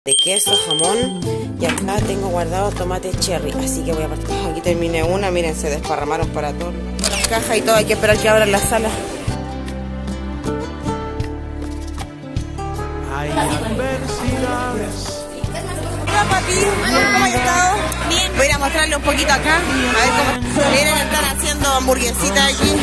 de queso, jamón, y acá tengo guardado tomate cherry, así que voy a partir. Aquí terminé una, miren, se desparramaron para todas las cajas y todo, hay que esperar que abran la sala. Hay adversidades. Hola papi, ¿cómo has estado? Bien. Voy a ir a mostrarle un poquito acá, a ver cómo. Miren, están haciendo hamburguesitas aquí.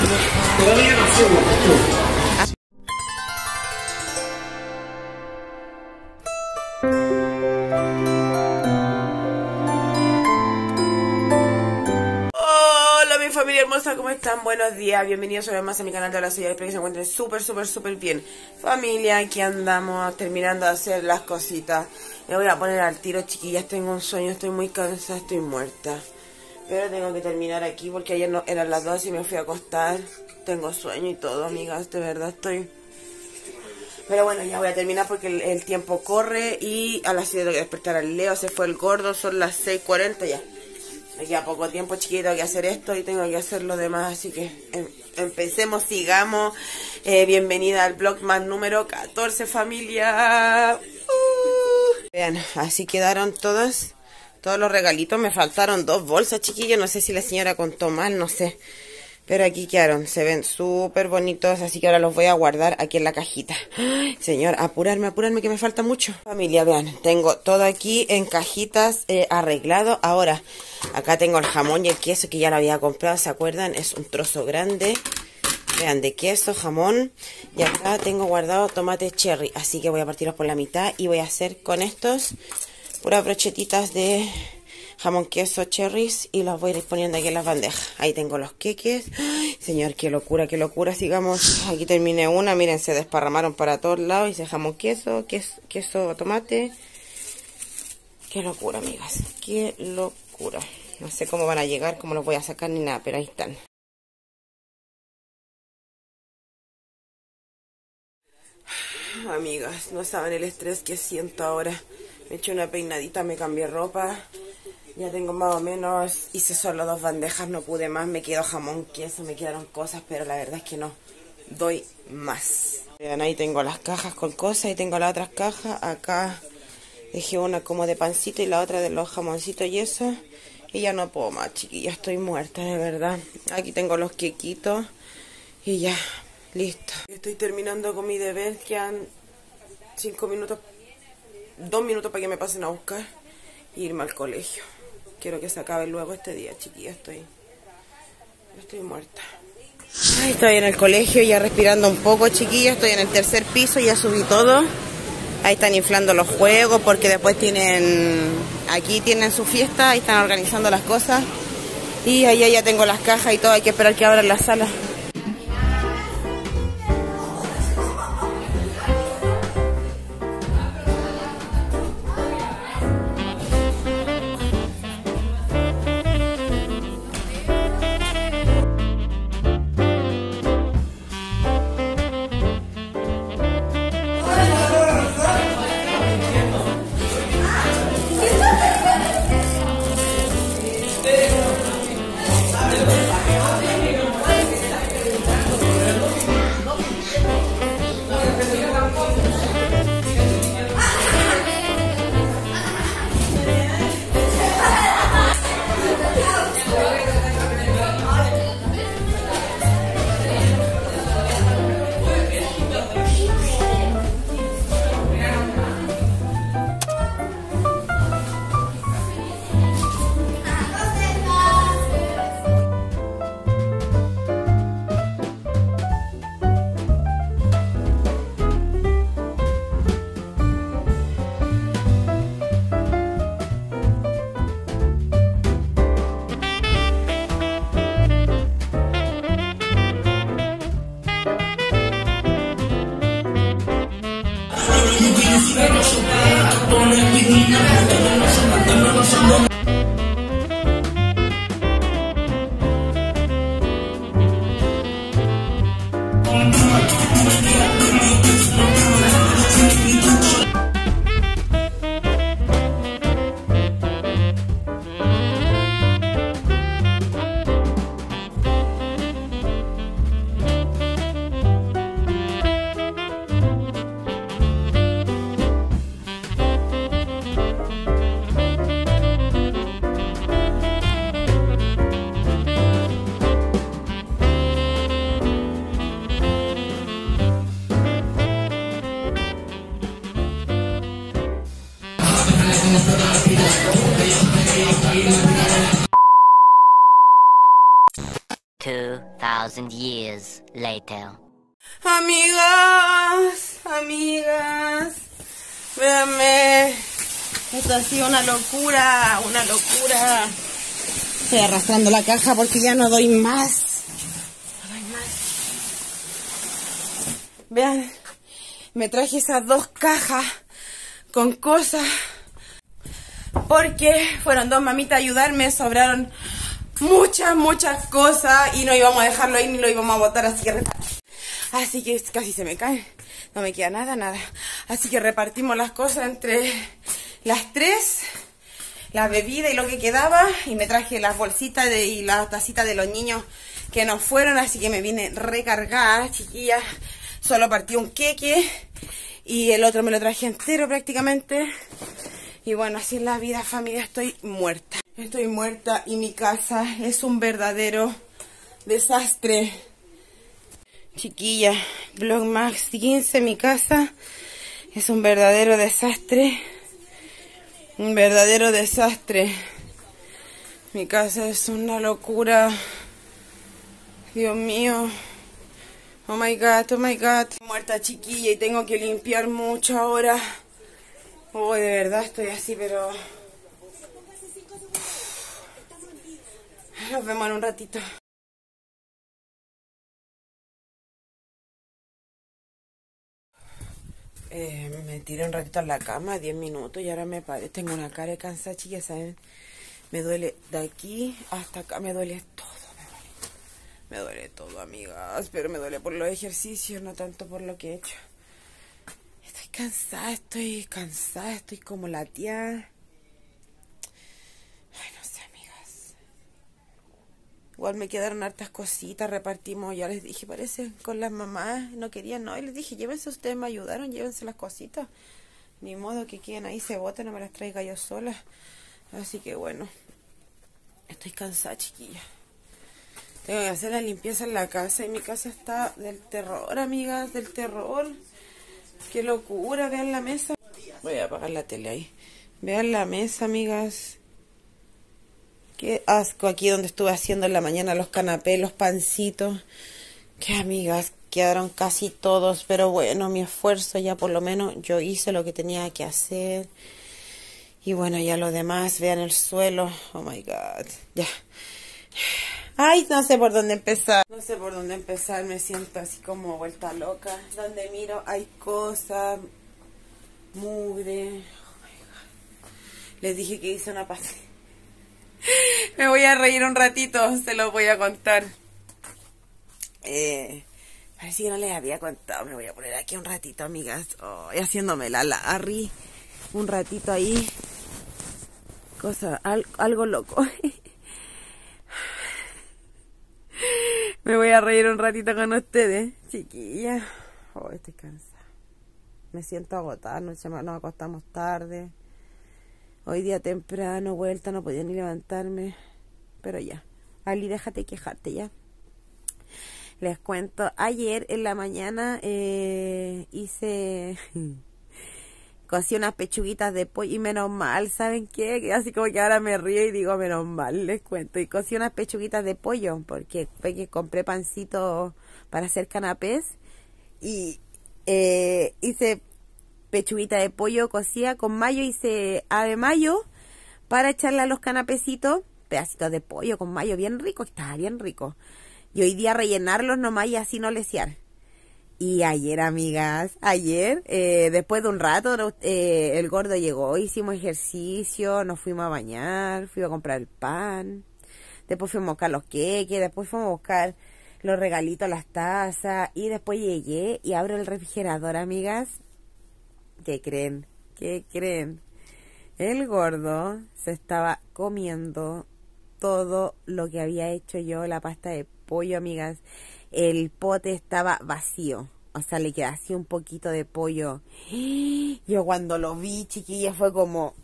Hola mi familia hermosa, ¿cómo están? Buenos días, bienvenidos una vez más a mi canal de Hola Soy. Espero que se encuentren súper bien. Familia, aquí andamos terminando de hacer las cositas. Me voy a poner al tiro, chiquillas, tengo un sueño, estoy muy cansada, estoy muerta. Pero tengo que terminar aquí porque ayer no, eran las 2 y me fui a acostar. Tengo sueño y todo, amigas, de verdad estoy... Pero bueno, ya voy a terminar porque el tiempo corre y a las 7 tengo que despertar al Leo, se fue el gordo, son las 6:40 ya. Me queda poco tiempo, chiquito, tengo que hacer esto y tengo que hacer lo demás, así que empecemos, sigamos. Bienvenida al vlog más número 14, familia. Vean, así quedaron todos los regalitos. Me faltaron 2 bolsas, chiquillos, no sé si la señora contó mal, no sé. Pero aquí quedaron, se ven súper bonitos, así que ahora los voy a guardar aquí en la cajita. ¡Ay, señor, apurarme, que me falta mucho! Familia, vean, tengo todo aquí en cajitas arreglado. Ahora, acá tengo el jamón y el queso que ya lo había comprado, ¿se acuerdan? Es un trozo grande, vean, de queso, jamón. Y acá tengo guardado tomate cherry, así que voy a partirlos por la mitad y voy a hacer con estos puras brochetitas de... jamón, queso, cherries, y los voy a ir poniendo aquí en las bandejas. Ahí tengo los queques. ¡Ay, señor, qué locura! Sigamos. Aquí terminé una, miren, se desparramaron para todos lados. Hice jamón, queso, tomate. Qué locura, amigas. Qué locura. No sé cómo van a llegar, cómo los voy a sacar ni nada, pero ahí están. Amigas, no saben el estrés que siento ahora. Me eché una peinadita, me cambié ropa. Ya tengo más o menos, hice solo 2 bandejas, no pude más, me quedó jamón, queso, me quedaron cosas, pero la verdad es que no doy más. Vean, ahí tengo las cajas con cosas y tengo las otras cajas. Acá dejé una como de pancito y la otra de los jamoncitos y eso. Y ya no puedo más, chiquilla, estoy muerta, de verdad. Aquí tengo los quequitos y ya, listo. Estoy terminando con mi deber, quedan 5 minutos, 2 minutos para que me pasen a buscar e irme al colegio. Quiero que se acabe luego este día, chiquilla, estoy muerta. Ay, estoy en el colegio ya respirando un poco, chiquilla, estoy en el 3er piso, ya subí todo. Ahí están inflando los juegos porque después aquí tienen su fiesta, ahí están organizando las cosas. Y allá ya tengo las cajas y todo, hay que esperar que abran la sala. $2,000 years later. Amigas, véanme. Esto ha sido una locura. Estoy arrastrando la caja porque ya no doy más. Vean, me traje esas 2 cajas con cosas porque fueron 2 mamitas a ayudarme, sobraron muchas cosas y no íbamos a dejarlo ahí ni lo íbamos a botar, así que casi se me cae, no me queda nada, así que repartimos las cosas entre las 3, la bebida y lo que quedaba, y me traje las bolsitas y las tacitas de los niños que nos fueron, así que me vine recargada, chiquillas. Solo partí un queque y el otro me lo traje entero prácticamente. Y bueno, así es la vida, familia. Estoy muerta y mi casa es un verdadero desastre. Chiquilla, Vlogmas 15, mi casa es un verdadero desastre. Mi casa es una locura. Dios mío. Oh my god. Muerta, chiquilla, y tengo que limpiar mucho ahora. Oh, de verdad estoy así, pero... Nos vemos en un ratito. Me tiré un ratito en la cama, 10 minutos, y ahora me paré. Tengo una cara de cansada, chicas, ¿saben? Me duele de aquí hasta acá, me duele todo. Me duele todo, amigas, pero me duele por los ejercicios, no tanto por lo que he hecho. Estoy cansada, estoy como la tía. Ay, no sé, amigas. Igual me quedaron hartas cositas, repartimos, ya les dije, parece, con las mamás, no querían, no, y les dije, llévense ustedes, me ayudaron, llévense las cositas. Ni modo que queden ahí, se boten, no me las traiga yo sola. Así que bueno, estoy cansada, chiquilla. Tengo que hacer la limpieza en la casa y mi casa está del terror, amigas, del terror. Qué locura, vean la mesa. Voy a apagar la tele ahí. Vean la mesa, amigas. Qué asco aquí donde estuve haciendo en la mañana los canapés, los pancitos. Que, amigas, quedaron casi todos, pero bueno, mi esfuerzo ya por lo menos yo hice lo que tenía que hacer. Y bueno, ya lo demás, vean el suelo. Oh my god, ya. Ay, no sé por dónde empezar. Me siento así como vuelta loca. Donde miro hay cosas, mugre. Oh my God. Les dije que hice una pasada. Me voy a reír un ratito, se los voy a contar. Parece que no les había contado. Me voy a poner aquí un ratito, amigas. Oh, y haciéndome la Larry. Un ratito ahí. Algo loco. Me voy a reír un ratito con ustedes, chiquilla. Oh, estoy cansada. Me siento agotada, nos acostamos tarde. Hoy día temprano, vuelta, no podía ni levantarme. Pero ya. Ali, déjate quejarte ya. Les cuento, ayer en la mañana cocí unas pechuguitas de pollo y menos mal, ¿saben qué? Así como que ahora me río y digo menos mal, les cuento. Y cocí unas pechuguitas de pollo porque fue que compré pancito para hacer canapés y hice pechuguita de pollo cocida con mayo, hice ave mayo para echarle a los canapecitos, pedacitos de pollo con mayo, bien rico, estaba bien rico. Y hoy día rellenarlos nomás y así no lesear. Y ayer, amigas, después de un rato, el gordo llegó, hicimos ejercicio, nos fuimos a bañar, fui a comprar el pan, después fuimos a buscar los queques, después fuimos a buscar los regalitos, las tazas, y después llegué y abro el refrigerador, amigas. ¿Qué creen? El gordo se estaba comiendo todo lo que había hecho yo, la pasta de pollo, amigas. El pote estaba vacío, o sea, le quedaba así un poquito de pollo. Yo cuando lo vi, chiquilla, fue como...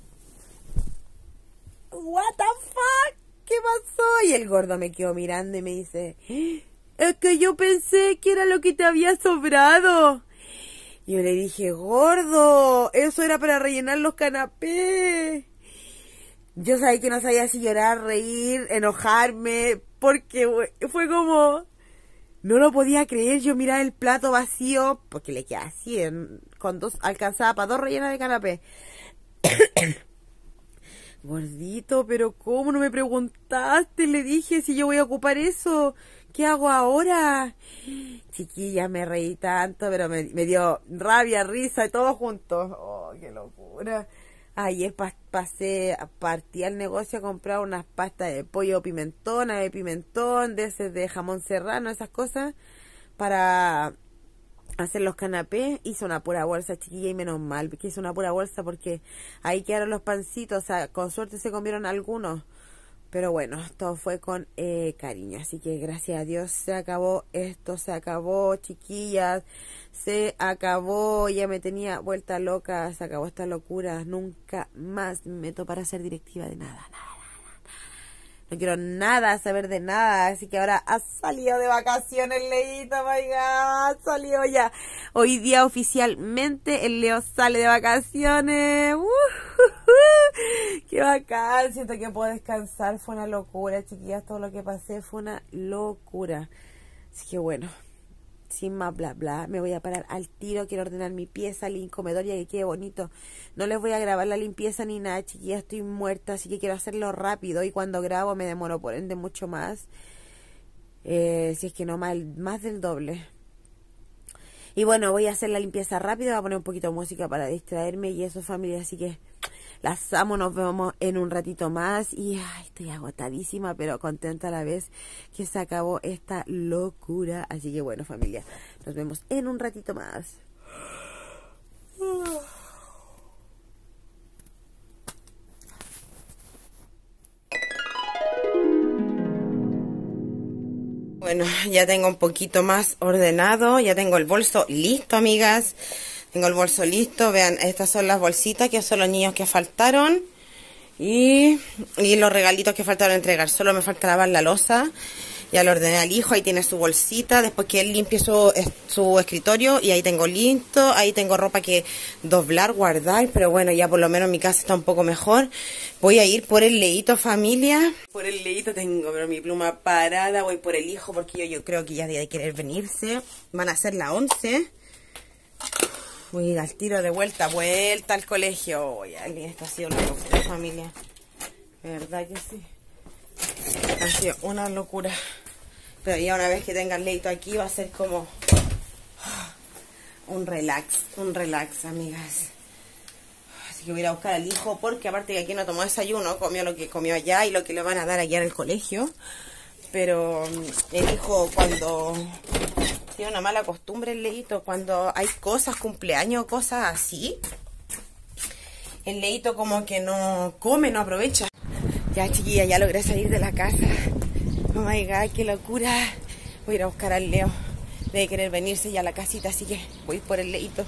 What the fuck, ¿qué pasó? Y el gordo me quedó mirando y me dice... Es que yo pensé que era lo que te había sobrado. Y yo le dije, gordo, eso era para rellenar los canapés. Yo sabía que no sabía si llorar, reír, enojarme, porque fue como... No lo podía creer, yo miraba el plato vacío, porque le quedaba así, con dos, alcanzaba para 2 rellenas de canapé. Gordito, pero ¿cómo no me preguntaste? Le dije, si yo voy a ocupar eso, ¿qué hago ahora? Chiquilla, me reí tanto, pero me dio rabia, risa, y todo junto. Oh, qué locura. Ayer partí al negocio a comprar unas pastas de pollo pimentón, de pimentón, de ese de jamón serrano, esas cosas, para hacer los canapés. Hice una pura bolsa, chiquilla, y menos mal que hice una pura bolsa porque ahí quedaron los pancitos, o sea, con suerte se comieron algunos. Pero bueno, todo fue con cariño, así que gracias a Dios se acabó esto, se acabó, chiquillas, se acabó, ya me tenía vuelta loca, se acabó esta locura, nunca más me meto para ser directiva de nada. No quiero nada saber de nada, así que ahora ha salido de vacaciones Leito, my God, salió ya. Hoy día oficialmente el Leo sale de vacaciones. Qué bacán, siento que puedo descansar, fue una locura, chiquillas, todo lo que pasé fue una locura. Así que bueno, sin más bla bla, me voy a parar al tiro, quiero ordenar mi pieza, el comedor ya que quede bonito. No les voy a grabar la limpieza ni nada, chiquillas, estoy muerta, así que quiero hacerlo rápido y cuando grabo me demoro por ende mucho más. Si es que no, más del doble. Y bueno, voy a hacer la limpieza rápido, voy a poner un poquito de música para distraerme y eso, familia, así que las amo, nos vemos en un ratito más y ay, estoy agotadísima pero contenta a la vez que se acabó esta locura, así que bueno, familia, nos vemos en un ratito más. Bueno, ya tengo un poquito más ordenado, ya tengo el bolso listo, amigas. Tengo el bolso listo, vean, estas son las bolsitas que son los niños que faltaron y los regalitos que faltaron entregar. Solo me falta lavar la loza, ya lo ordené al hijo, ahí tiene su bolsita, después que él limpie su escritorio y ahí tengo listo, ahí tengo ropa que doblar, guardar, pero bueno, ya por lo menos mi casa está un poco mejor. Voy a ir por el Leito, familia. Por el Leito tengo pero mi pluma parada, voy por el hijo porque yo creo que ya debe querer venirse. Van a ser las 11. Voy a ir al tiro de vuelta al colegio. Oye, esta ha sido una locura, familia. De verdad que sí. Ha sido una locura. Pero ya una vez que tenga el Leito aquí va a ser como un relax, amigas. Así que voy a ir a buscar al hijo porque aparte que aquí no tomó desayuno, comió lo que comió allá y lo que le van a dar allá en el colegio. Pero el hijo cuando... Tiene una mala costumbre el Leito, cuando hay cosas, cumpleaños, cosas así, el Leito como que no come, no aprovecha. Ya, chiquilla, ya logré salir de la casa. Oh my God, qué locura. Voy a ir a buscar al Leo. Debe querer venirse ya a la casita, así que voy por el Leito.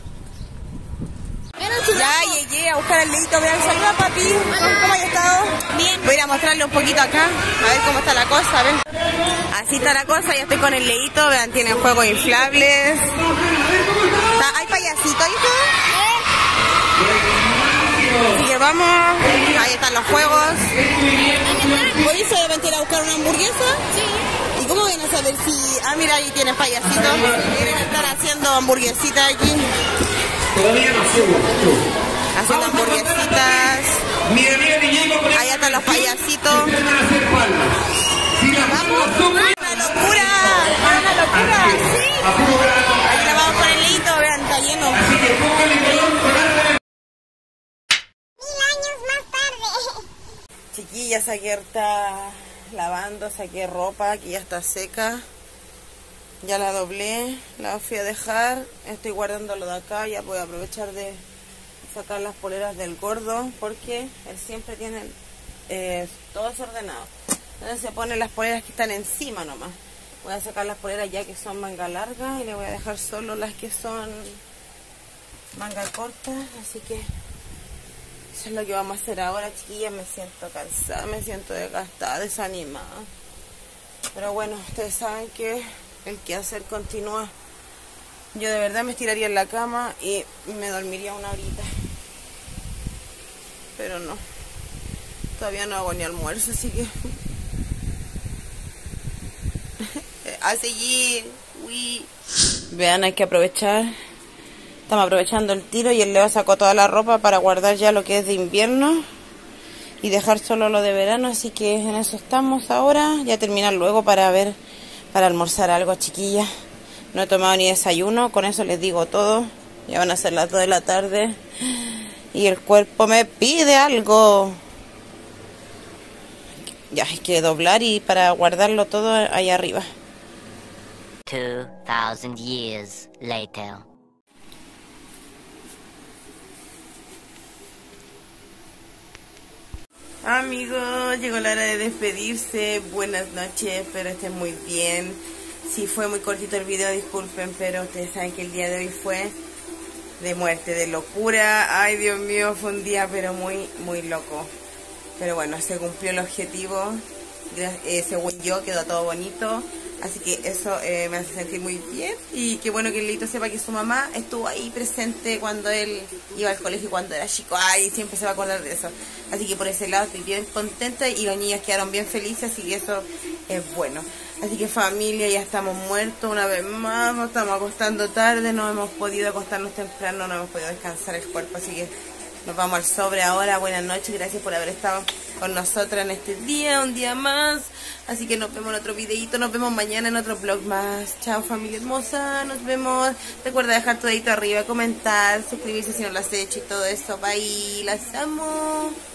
Ya llegué a buscar al Leito. Vean, saluda, papi. ¿Cómo has estado? Bien. Voy a ir a mostrarle un poquito acá, a ver cómo está la cosa, ven. Así está la cosa, ya estoy con el Leito. Vean, tienen juegos inflables. ¿Hay payasito, hijo? Así que vamos. Ahí están los juegos. ¿Voy solamente a ir a buscar una hamburguesa? Sí. ¿Y cómo van a saber si... Ah, mira, ahí tienen payasitos. Deben estar haciendo hamburguesitas aquí. Haciendo hamburguesitas. Allá están los payasitos. ¡Vamos! ¡Una locura! ¡Una locura! ¡Sí! Ahí la vamos con el Leito, vean, está lleno. 1000 años más tarde. Chiquillas, ayer está lavando, saqué ropa que ya está seca. Ya la doblé, la fui a dejar, estoy guardando lo de acá, ya voy a aprovechar de sacar las poleras del gordo porque él siempre tiene todo desordenado. Entonces se ponen las poleras que están encima nomás. Voy a sacar las poleras ya que son manga larga y le voy a dejar solo las que son manga corta, así que eso es lo que vamos a hacer ahora, chiquillas. Me siento cansada, me siento desgastada, desanimada. Pero bueno, ustedes saben que el quehacer continúa. Yo de verdad me estiraría en la cama y me dormiría una horita. Pero no. Todavía no hago ni almuerzo, así que... a seguir. Uy. Vean, hay que aprovechar. Estamos aprovechando el tiro y el Leo sacó toda la ropa para guardar ya lo que es de invierno y dejar solo lo de verano, así que en eso estamos ahora. Ya terminar luego para almorzar algo, chiquillas. No he tomado ni desayuno, con eso les digo todo. Ya van a ser las 2 de la tarde y el cuerpo me pide algo. Ya hay que doblar y para guardarlo todo ahí arriba. 2,000 years later. Amigos, llegó la hora de despedirse. Buenas noches, espero estén muy bien. Si fue muy cortito el video, disculpen, pero ustedes saben que el día de hoy fue de muerte, de locura. Ay, Dios mío, fue un día pero muy, muy loco. Pero bueno, se cumplió el objetivo. Según yo, quedó todo bonito. Así que eso me hace sentir muy bien. Y qué bueno que el Leito sepa que su mamá estuvo ahí presente cuando él iba al colegio cuando era chico. Ay, siempre se va a acordar de eso. Así que por ese lado estoy bien contenta y los niños quedaron bien felices. Así que eso es bueno. Así que familia, ya estamos muertos una vez más. Nos estamos acostando tarde. No hemos podido acostarnos temprano. No hemos podido descansar el cuerpo. Así que nos vamos al sobre ahora. Buenas noches. Gracias por haber estado con nosotros en este día. Un día más. Así que nos vemos en otro videito. Nos vemos mañana en otro vlog más. Chao familia hermosa. Nos vemos. Recuerda dejar tu dedito arriba, comentar, suscribirse si no lo has hecho y todo eso. Bye. Las amo.